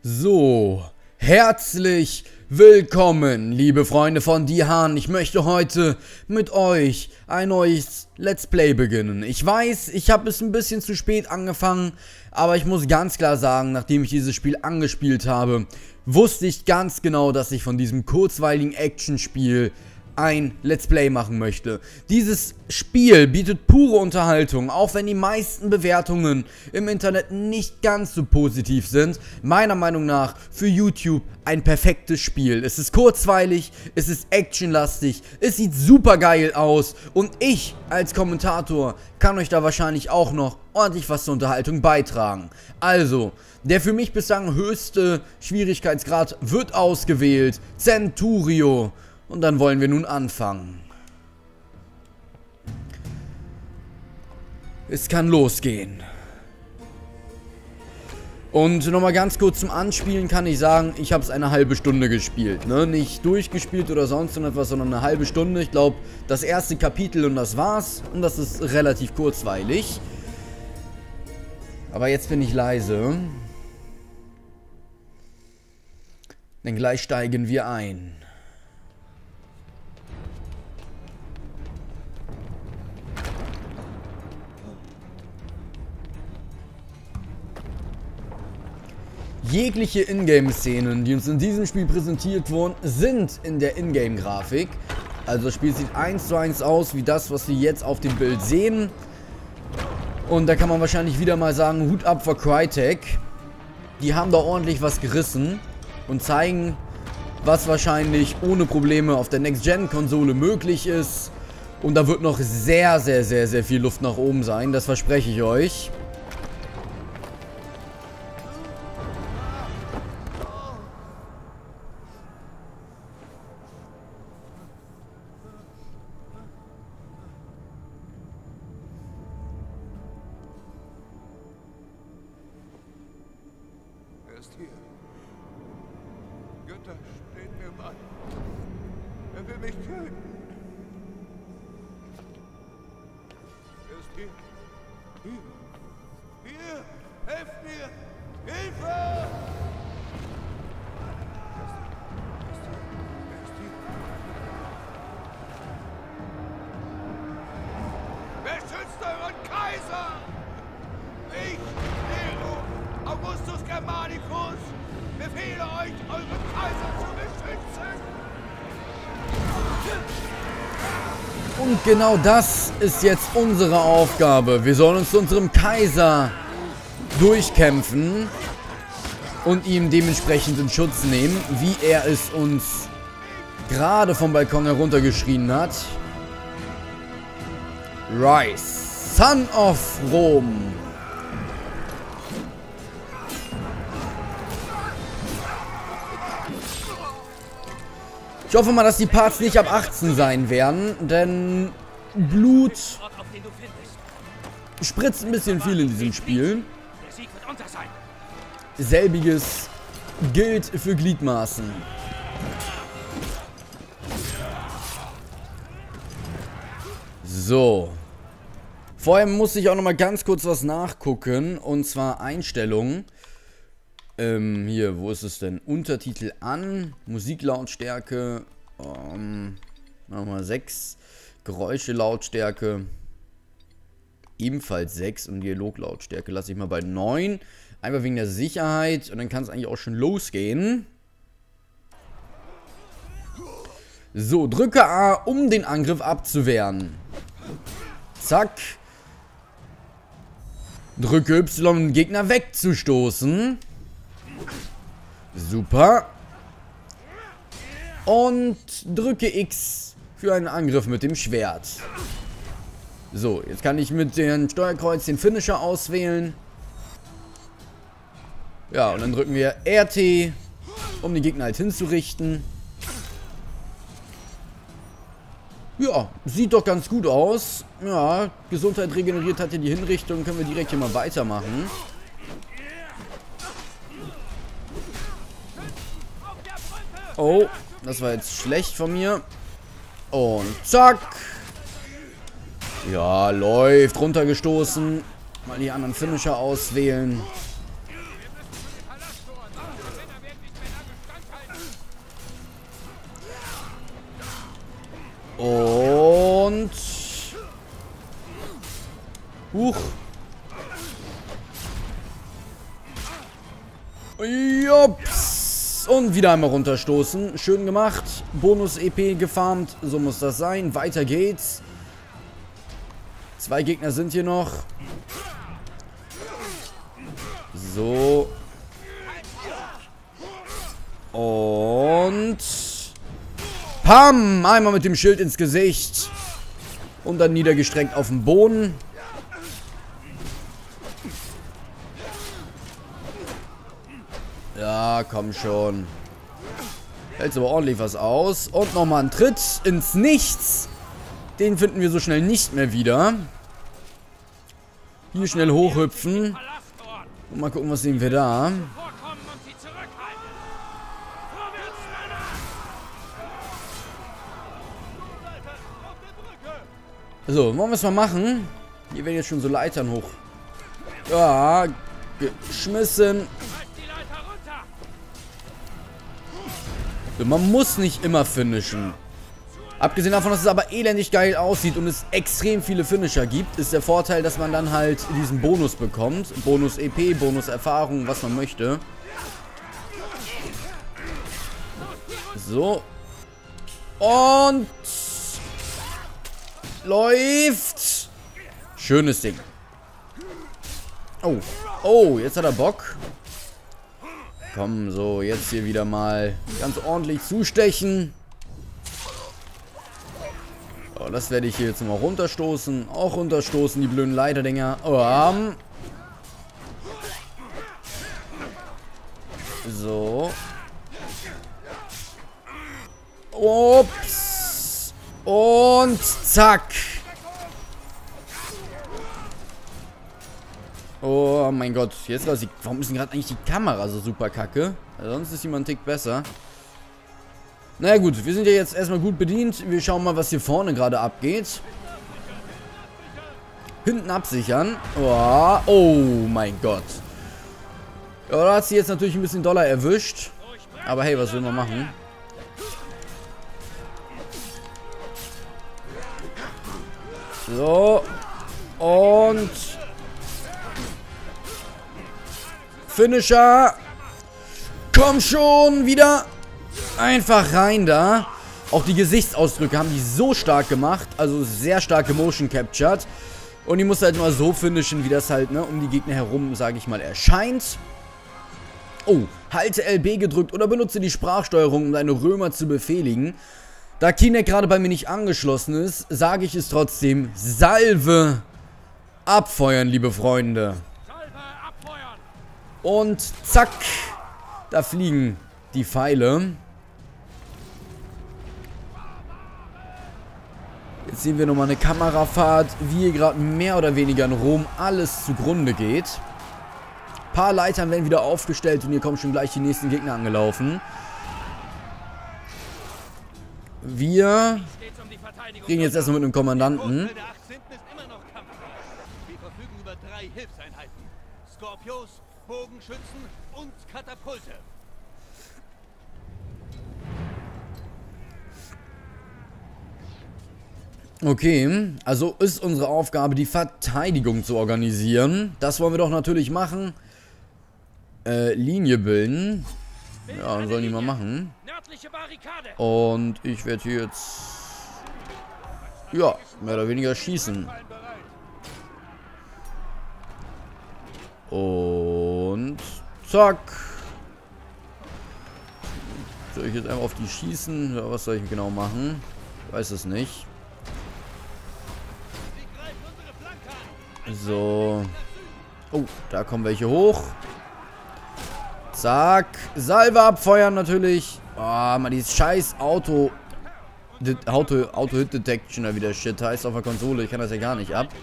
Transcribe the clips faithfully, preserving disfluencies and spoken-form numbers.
So, herzlich willkommen, liebe Freunde von Dihan. Ich möchte heute mit euch ein neues Let's Play beginnen. Ich weiß, ich habe es ein bisschen zu spät angefangen, aber ich muss ganz klar sagen, nachdem ich dieses Spiel angespielt habe, wusste ich ganz genau, dass ich von diesem kurzweiligen Actionspiel ein Let's Play machen möchte. Dieses Spiel bietet pure Unterhaltung, auch wenn die meisten Bewertungen im Internet nicht ganz so positiv sind. Meiner Meinung nach für YouTube ein perfektes Spiel. Es ist kurzweilig, es ist actionlastig, es sieht super geil aus und ich als Kommentator kann euch da wahrscheinlich auch noch ordentlich was zur Unterhaltung beitragen. Also, der für mich bislang höchste Schwierigkeitsgrad wird ausgewählt, Centurio. Und dann wollen wir nun anfangen. Es kann losgehen. Und nochmal ganz kurz zum Anspielen kann ich sagen, ich habe es eine halbe Stunde gespielt. Ne? Nicht durchgespielt oder sonst etwas, sondern eine halbe Stunde. Ich glaube, das erste Kapitel und das war's. Und das ist relativ kurzweilig. Aber jetzt bin ich leise. Denn gleich steigen wir ein. Jegliche Ingame-Szenen, die uns in diesem Spiel präsentiert wurden, sind in der Ingame-Grafik. Also das Spiel sieht eins zu eins aus wie das, was wir jetzt auf dem Bild sehen. Und da kann man wahrscheinlich wieder mal sagen, Hut ab vor Crytek. Die haben da ordentlich was gerissen und zeigen, was wahrscheinlich ohne Probleme auf der Next-Gen-Konsole möglich ist. Und da wird noch sehr, sehr, sehr, sehr viel Luft nach oben sein, das verspreche ich euch. Er ist hier. Götter stehen mir im Mann. Er will mich töten. Er ist hier. Hier. Hier. Helft mir. Hilfe! Er ist hier. Er ist hier. Wer schützt euren Kaiser? Ich, Nero, Augustus Germanicus, befehle euch, euren Kaiser zu beschützen! Und genau das ist jetzt unsere Aufgabe. Wir sollen uns zu unserem Kaiser durchkämpfen und ihm dementsprechend in Schutz nehmen, wie er es uns gerade vom Balkon heruntergeschrien hat. Rise, Son of Rome. Ich hoffe mal, dass die Parts nicht ab achtzehn sein werden, denn Blut spritzt ein bisschen viel in diesem Spiel. Selbiges gilt für Gliedmaßen. So. Vorher muss ich auch noch mal ganz kurz was nachgucken, und zwar Einstellungen. Ähm, hier, wo ist es denn? Untertitel an, Musiklautstärke, ähm, nochmal sechs, Geräuschelautstärke, ebenfalls sechs und Dialoglautstärke lasse ich mal bei neun, einfach wegen der Sicherheit, und dann kann es eigentlich auch schon losgehen. So, drücke A, um den Angriff abzuwehren. Zack. Drücke Y, um den Gegner wegzustoßen. Super. Und drücke X für einen Angriff mit dem Schwert. So, jetzt kann ich mit dem Steuerkreuz den Finisher auswählen. Ja, und dann drücken wir R T, um den Gegner halt hinzurichten. Ja, sieht doch ganz gut aus. Ja, Gesundheit regeneriert hat ja die Hinrichtung. Können wir direkt hier mal weitermachen. Oh, das war jetzt schlecht von mir. Und zack. Ja, läuft. Runtergestoßen. Mal die anderen Finisher auswählen. Jups. Und wieder einmal runterstoßen. Schön gemacht. Bonus-E P gefarmt. So muss das sein. Weiter geht's. Zwei Gegner sind hier noch. So. Und... Pam! Einmal mit dem Schild ins Gesicht. Und dann niedergestreckt auf den Boden. Ja, komm schon. Hältst aber ordentlich was aus. Und nochmal ein Tritt ins Nichts. Den finden wir so schnell nicht mehr wieder. Hier schnell hochhüpfen. Und mal gucken, was sehen wir da. So, wollen wir es mal machen? Hier werden jetzt schon so Leitern hoch. Ja, geschmissen. So, man muss nicht immer finishen. Abgesehen davon, dass es aber elendig geil aussieht und es extrem viele Finisher gibt, ist der Vorteil, dass man dann halt diesen Bonus bekommt. Bonus-E P, Bonus-Erfahrung, was man möchte. So. Und... läuft. Schönes Ding. Oh. Oh, jetzt hat er Bock. Komm, so, jetzt hier wieder mal ganz ordentlich zustechen. Oh, das werde ich hier jetzt mal runterstoßen. Auch runterstoßen, die blöden Leiterdinger. Oh, so. Ups. Und zack. Oh mein Gott. Jetzt weiß ich, warum ist denn gerade eigentlich die Kamera so super kacke? Also sonst ist jemand einen Tick besser. Naja gut, wir sind ja jetzt erstmal gut bedient. Wir schauen mal, was hier vorne gerade abgeht. Hinten absichern. Oh, oh mein Gott. Ja, da hat sie jetzt natürlich ein bisschen doller erwischt. Aber hey, was will man machen? So. Und... Finisher. Komm schon, wieder. Einfach rein da. Auch die Gesichtsausdrücke haben die so stark gemacht. Also sehr stark gemotion captured. Und die muss halt mal so finishen, wie das halt, ne, um die Gegner herum, sage ich mal, erscheint. Oh, halte L B gedrückt oder benutze die Sprachsteuerung, um deine Römer zu befehligen. Da Kinect gerade bei mir nicht angeschlossen ist, sage ich es trotzdem. Salve abfeuern, liebe Freunde. Und zack, da fliegen die Pfeile. Jetzt sehen wir nochmal eine Kamerafahrt, wie hier gerade mehr oder weniger in Rom alles zugrunde geht. Ein paar Leitern werden wieder aufgestellt und hier kommen schon gleich die nächsten Gegner angelaufen. Wir gehen jetzt erstmal mit einem Kommandanten. Skorpios, Bogenschützen und Katapulte. Okay, also ist unsere Aufgabe, die Verteidigung zu organisieren. Das wollen wir doch natürlich machen. Äh, Linie bilden. Ja, sollen die mal machen. Und ich werde hier jetzt... ja, mehr oder weniger schießen. Und... zack. Soll ich jetzt einfach auf die schießen? Oder was soll ich genau machen? Ich weiß es nicht. So. Oh, da kommen welche hoch. Zack. Salve abfeuern natürlich. Oh, mal dieses scheiß Auto... Auto, Auto-Hit-Detection da wieder Shit heißt auf der Konsole. Ich kann das ja gar nicht ab.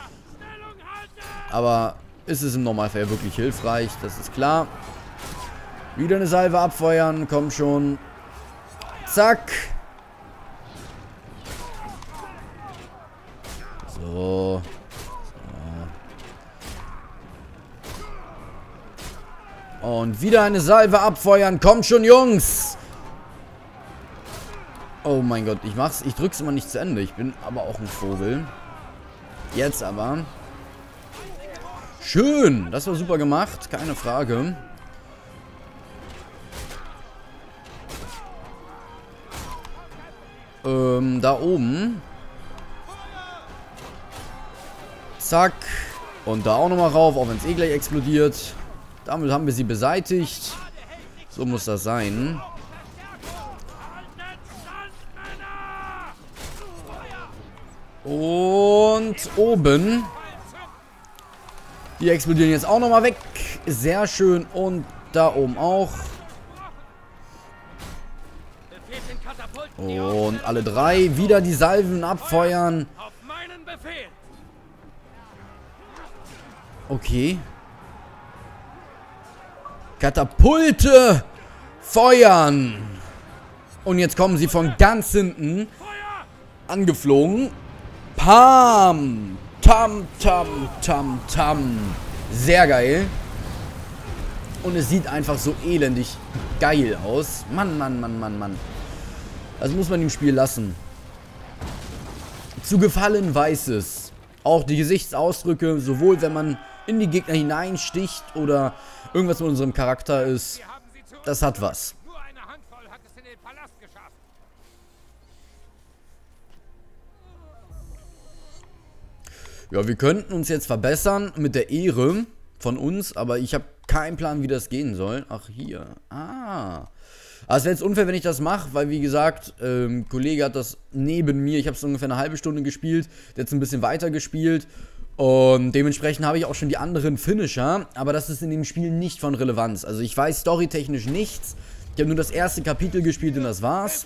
Aber ist es im Normalfall wirklich hilfreich, das ist klar. Wieder eine Salve abfeuern, komm schon. Zack. So. so. Und wieder eine Salve abfeuern, komm schon, Jungs. Oh mein Gott, ich mach's, ich drück's immer nicht zu Ende. Ich bin aber auch ein Vogel. Jetzt aber. Schön, das war super gemacht, keine Frage. Ähm, da oben. Zack. Und da auch nochmal rauf, auch wenn es eh gleich explodiert. Damit haben wir sie beseitigt. So muss das sein. Und oben. Die explodieren jetzt auch nochmal weg. Sehr schön. Und da oben auch. Und alle drei wieder die Salven abfeuern. Okay. Katapulte feuern. Und jetzt kommen sie von ganz hinten angeflogen. Pam. Tam, tam, tam, tam. Sehr geil. Und es sieht einfach so elendig geil aus. Mann, Mann, Mann, Mann, Mann. Das muss man im Spiel lassen. Zu gefallen weiß es. Auch die Gesichtsausdrücke, sowohl wenn man in die Gegner hineinsticht oder irgendwas mit unserem Charakter ist. Das hat was. Ja, wir könnten uns jetzt verbessern mit der Ehre von uns, aber ich habe keinen Plan, wie das gehen soll. Ach, hier. Ah. Aber es wäre jetzt unfair, wenn ich das mache, weil, wie gesagt, ähm, ein Kollege hat das neben mir. Ich habe es ungefähr eine halbe Stunde gespielt. Der hat es ein bisschen weiter gespielt. Und dementsprechend habe ich auch schon die anderen Finisher. Aber das ist in dem Spiel nicht von Relevanz. Also ich weiß storytechnisch nichts. Ich habe nur das erste Kapitel gespielt und das war's.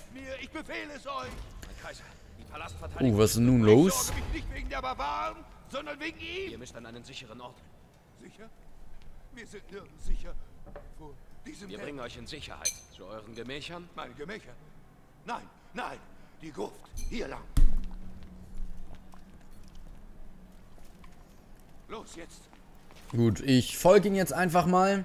Oh, was ist denn nun los? Sondern wegen ihm. Ihr müsst an einen sicheren Ort. Sicher? Wir sind nirgends sicher. Vor diesem Wir bringen euch in Sicherheit. Zu euren Gemächern? Meine Gemächer? Nein, nein. Die Gruft. Hier lang. Los, jetzt. Gut, ich folge ihn jetzt einfach mal.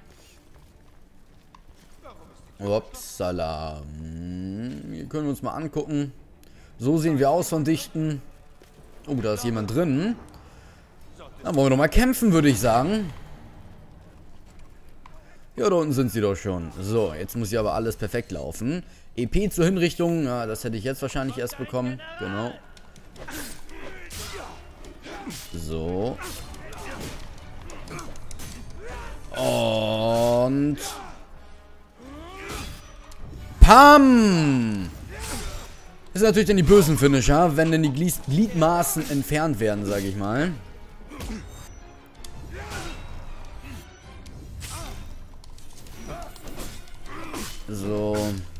Upsala. Hier können wir uns mal angucken. So sehen wir aus von Dichten. Oh, da ist jemand drin. Dann wollen wir doch mal kämpfen, würde ich sagen. Ja, da unten sind sie doch schon. So, jetzt muss hier aber alles perfekt laufen. E P zur Hinrichtung. Ja, das hätte ich jetzt wahrscheinlich erst bekommen. Genau. So. Und... Pam! Das sind natürlich dann die bösen Finisher, wenn denn die Gliedmaßen entfernt werden, sage ich mal. So.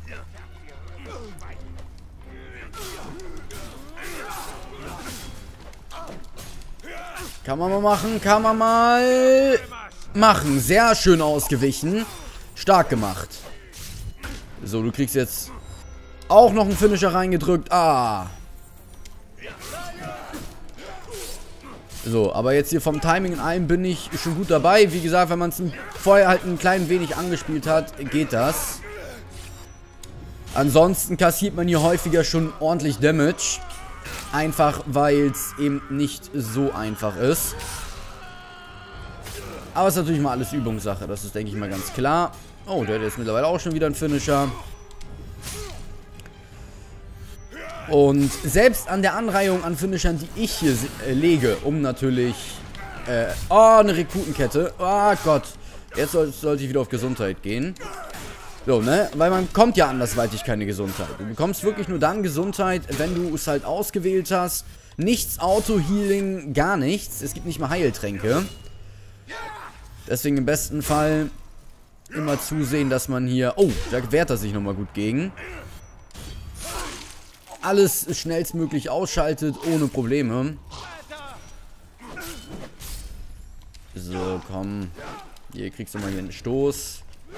Kann man mal machen, kann man mal machen. Sehr schön ausgewichen. Stark gemacht. So, du kriegst jetzt auch noch einen Finisher reingedrückt. Ah. So, aber jetzt hier vom Timing in allem bin ich schon gut dabei. Wie gesagt, wenn man es vorher halt ein klein wenig angespielt hat, geht das. Ansonsten kassiert man hier häufiger schon ordentlich Damage. Einfach, weil es eben nicht so einfach ist. Aber es ist natürlich mal alles Übungssache. Das ist, denke ich mal, ganz klar. Oh, der hat jetzt mittlerweile auch schon wieder ein Finisher. Und selbst an der Anreihung an Finishern, die ich hier äh, lege, um natürlich... Äh, oh, eine Rekrutenkette. Oh Gott. Jetzt soll, sollte ich wieder auf Gesundheit gehen. So, ne? Weil man kommt ja andersweitig keine Gesundheit. Du bekommst wirklich nur dann Gesundheit, wenn du es halt ausgewählt hast. Nichts Auto-Healing, gar nichts. Es gibt nicht mal Heiltränke. Deswegen im besten Fall immer zusehen, dass man hier... Oh, da wehrt er sich nochmal gut gegen. Alles schnellstmöglich ausschaltet, ohne Probleme. So, komm. Hier kriegst du mal hier einen Stoß.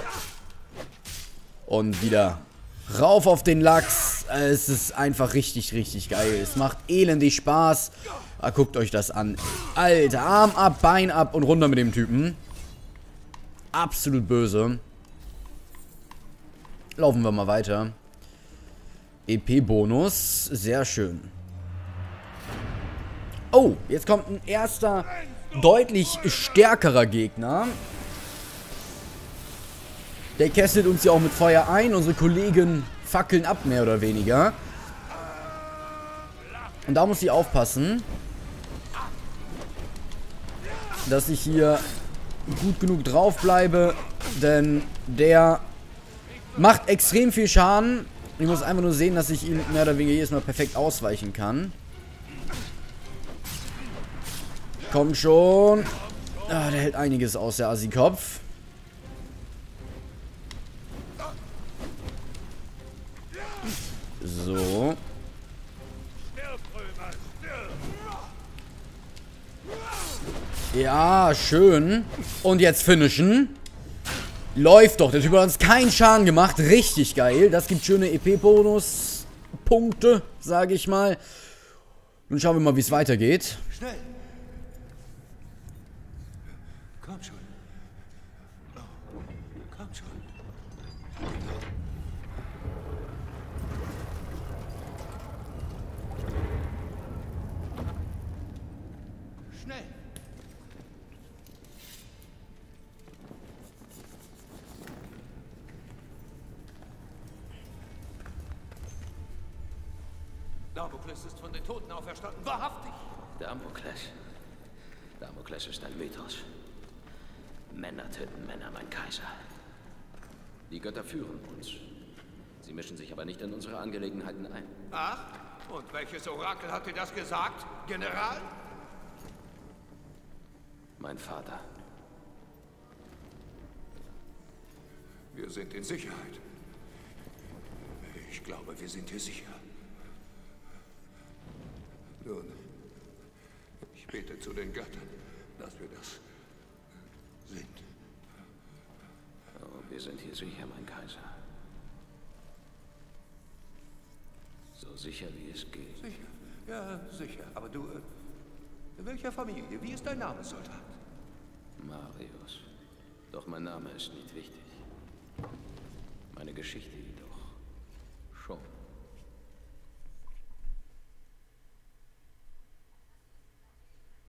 Und wieder rauf auf den Lachs. Es ist einfach richtig, richtig geil. Es macht elendig Spaß. Ah, guckt euch das an. Alter, Arm ab, Bein ab und runter mit dem Typen. Absolut böse. Laufen wir mal weiter. E P-Bonus. Sehr schön. Oh, jetzt kommt ein erster, deutlich stärkerer Gegner. Der kesselt uns ja auch mit Feuer ein. Unsere Kollegen fackeln ab, mehr oder weniger. Und da muss ich aufpassen, dass ich hier gut genug drauf bleibe, denn der macht extrem viel Schaden. Ich muss einfach nur sehen, dass ich ihn mehr oder weniger jedes Mal perfekt ausweichen kann. Komm schon. Ah, der hält einiges aus, der Assi-Kopf. So. Ja, schön. Und jetzt finishen. Läuft doch. Der Typ hat uns keinen Schaden gemacht. Richtig geil. Das gibt schöne E P-Bonus-Punkte, sage ich mal. Nun schauen wir mal, wie es weitergeht. Schnell! Komm schon. Oh, komm schon. Schnell! Damokles ist von den Toten auferstanden. Wahrhaftig! Damokles. Damokles ist ein Mythos. Männer töten Männer, mein Kaiser. Die Götter führen uns. Sie mischen sich aber nicht in unsere Angelegenheiten ein. Ach? Und welches Orakel hat dir das gesagt, General? Mein Vater. Wir sind in Sicherheit. Ich glaube, wir sind hier sicher. Nun, ich bete zu den Göttern, dass wir das sind. Oh, wir sind hier sicher, mein Kaiser. So sicher, wie es geht. Sicher, ja, sicher. Aber du, äh, welcher Familie? Wie ist dein Name, Soldat? Marius. Doch mein Name ist nicht wichtig. Meine Geschichte jedoch schon.